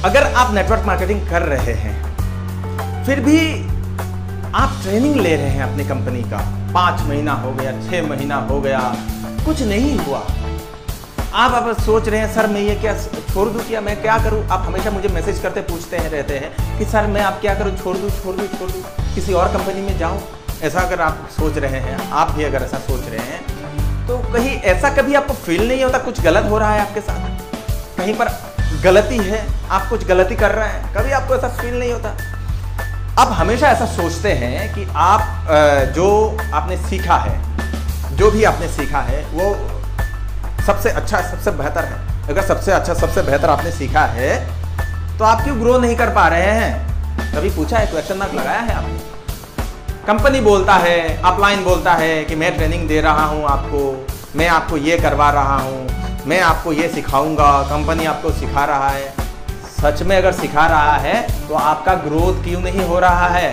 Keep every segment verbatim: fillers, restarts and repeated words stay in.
अगर आप network marketing कर रहे हैं, फिर भी आप ट्रेनिंग ले रहे हैं अपनी कंपनी का, पाँच महीना हो गया, छः महीना हो गया, कुछ नहीं हुआ, आप अब सोच रहे हैं सर मैं ये क्या छोड़ दूँ, क्या मैं क्या करूँ। आप हमेशा मुझे मैसेज करते पूछते हैं रहते हैं कि सर मैं आप क्या करूँ, छोड़ दूँ छोड़ दूँ छोड़ दूँ किसी और कंपनी में जाऊँ। ऐसा अगर आप सोच रहे हैं, आप भी अगर ऐसा सोच रहे हैं, तो कहीं ऐसा कभी आपको फील नहीं होता कुछ गलत हो रहा है आपके साथ, कहीं पर गलती है, आप कुछ गलती कर रहे हैं, कभी आपको ऐसा फील नहीं होता? आप हमेशा ऐसा सोचते हैं कि आप जो आपने सीखा है, जो भी आपने सीखा है वो सबसे अच्छा, सबसे बेहतर है। अगर सबसे अच्छा, सबसे बेहतर आपने सीखा है तो आप क्यों ग्रो नहीं कर पा रहे हैं? कभी पूछा है, क्वेश्चन मार्क लगाया है आपने? कंपनी बोलता है, अपलाइन बोलता है कि मैं ट्रेनिंग दे रहा हूं आपको, मैं आपको ये करवा रहा हूं, मैं आपको ये सिखाऊंगा, कंपनी आपको सिखा रहा है। सच में अगर सिखा रहा है तो आपका ग्रोथ क्यों नहीं हो रहा है?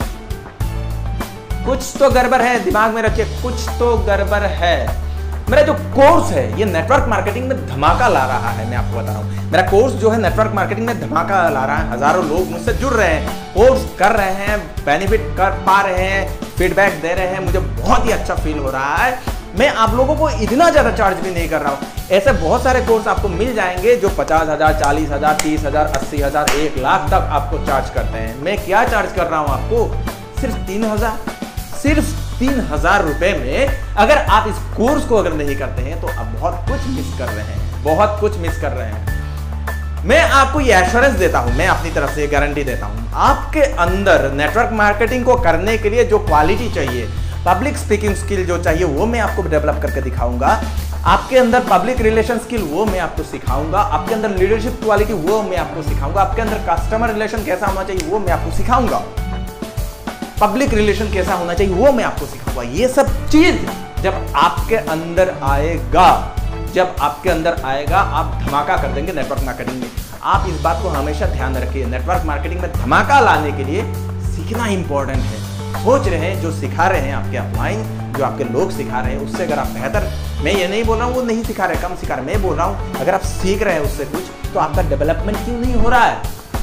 कुछ तो गड़बड़ है, दिमाग में रखिए, कुछ तो गड़बड़ है। मेरा जो कोर्स है ये नेटवर्क मार्केटिंग में धमाका ला रहा है। मैं आपको बता रहा हूँ, मेरा कोर्स जो है नेटवर्क मार्केटिंग में धमाका ला रहा है। हजारों लोग मुझसे जुड़ रहे हैं, कोर्स कर रहे हैं, बेनिफिट कर पा रहे हैं, फीडबैक दे रहे हैं, मुझे बहुत ही अच्छा फील हो रहा है। मैं आप लोगों को इतना ज़्यादा चार्ज भी नहीं कर रहा हूँ। ऐसे बहुत सारे कोर्स आपको मिल जाएंगे जो पचास हज़ार, चालीस हज़ार, तीस हज़ार, अस्सी हज़ार, एक लाख तक आपको चार्ज करते हैं। मैं क्या चार्ज कर रहा हूँ आपको? सिर्फ तीन हज़ार, सिर्फ तीन हजार रुपए में अगर आप इस कोर्स को अगर नहीं करते हैं तो आप बहुत कुछ मिस कर रहे हैं, बहुत कुछ मिस कर रहे हैं। मैं आपको ये एश्योरेंस देता हूं, मैं अपनी तरफ से गारंटी देता हूं, आपके अंदर नेटवर्क मार्केटिंग को करने के लिए जो क्वालिटी चाहिए, पब्लिक स्पीकिंग स्किल जो चाहिए, वो मैं आपको डेवलप करके दिखाऊंगा। आपके अंदर पब्लिक रिलेशन स्किल वो मैं आपको सिखाऊंगा। आपके अंदर लीडरशिप क्वालिटी वो मैं आपको सिखाऊंगा। आपके अंदर कस्टमर रिलेशन कैसा होना चाहिए वो मैं आपको सिखाऊंगा। पब्लिक रिलेशन कैसा होना चाहिए वो मैं आपको सिखाऊंगा। ये सब चीज जब आपके अंदर आएगा, जब आपके अंदर आएगा आप धमाका कर देंगे नेटवर्क मार्केटिंग में। आप इस बात को हमेशा ध्यान रखिए, नेटवर्क मार्केटिंग में धमाका लाने के लिए सीखना इंपॉर्टेंट है। सोच रहे हैं जो सिखा रहे हैं आपके अपलाइन, जो आपके लोग सिखा रहे हैं उससे अगर आप बेहतर, मैं ये नहीं बोल रहा हूँ वो नहीं सिखा रहे, कम सिखा रहे, मैं बोल रहा हूँ अगर आप सीख रहे हैं उससे कुछ तो आपका डेवलपमेंट क्यों नहीं हो रहा है?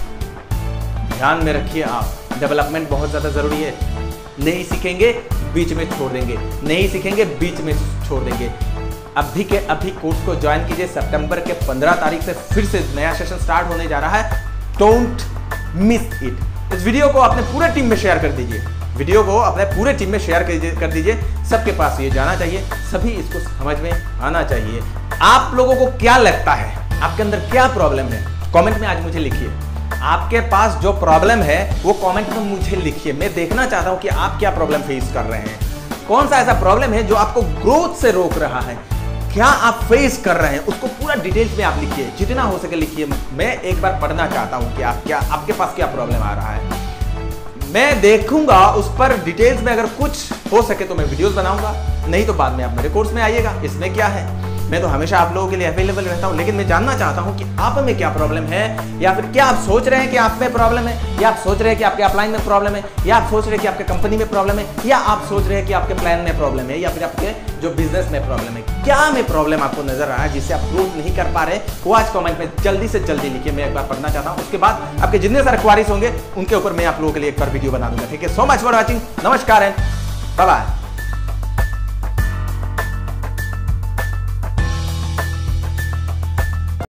ध्यान में रखिए आप, डेवलपमेंट बहुत ज़्यादा ज़रूरी है। नहीं सीखेंगे बीच में छोड़ देंगे, नहीं सीखेंगे बीच में छोड़ देंगे। अभी के अभी कोर्स को ज्वाइन कीजिए। सितंबर के पंद्रह तारीख से फिर से नया सेशन स्टार्ट होने जा रहा है। Don't miss it. इस वीडियो को अपने पूरे टीम में शेयर कर दीजिए, वीडियो को अपने पूरे टीम में शेयर कर दीजिए। सबके पास ये जाना चाहिए, सभी इसको समझ में आना चाहिए। आप लोगों को क्या लगता है, आपके अंदर क्या प्रॉब्लम है, कमेंट में आज मुझे लिखिए। आपके पास जो प्रॉब्लम है वो कमेंट में मुझे लिखिए। मैं देखना चाहता हूं कि आप क्या प्रॉब्लम फेस कर रहे हैं, कौन सा ऐसा प्रॉब्लम है जो आपको ग्रोथ से रोक रहा है, क्या आप फेस कर रहे हैं, उसको पूरा डिटेल्स में आप लिखिए, जितना हो सके लिखिए। मैं एक बार पढ़ना चाहता हूं कि आप क्या, आपके पास क्या प्रॉब्लम आ रहा है। मैं देखूंगा उस पर डिटेल्स में, अगर कुछ हो सके तो मैं वीडियोस बनाऊंगा, नहीं तो बाद में आप मेरे कोर्स में आइएगा। इसमें क्या है, मैं तो हमेशा आप लोगों के लिए अवेलेबल रहता हूं, लेकिन मैं जानना चाहता हूं कि आप में क्या प्रॉब्लम है, या फिर क्या आप सोच रहे हैं कि आप में प्रॉब्लम है, या आप सोच रहे हैं कि आपके अपलाइन में प्रॉब्लम है, या आप सोच रहे हैं कि आपके कंपनी में प्रॉब्लम है, या आप सोच रहे हैं कि आपके प्लान में प्रॉब्लम है, या फिर आपके जो बिजनेस में प्रॉब्लम है। क्या में प्रॉब्लम आपको नजर आ रहा है जिससे आप ग्रोथ नहीं कर पा रहे, वो आज कमेंट में जल्दी से जल्दी लिखिए। मैं एक बार पढ़ना चाहता हूँ, उसके बाद आपके जितने सारे क्वारीज होंगे उनके ऊपर मैं आप लोगों के लिए एक बार वीडियो बना दूंगा। ठीक है, सो मच फॉर वॉचिंग, नमस्कार एंड बाय बाय।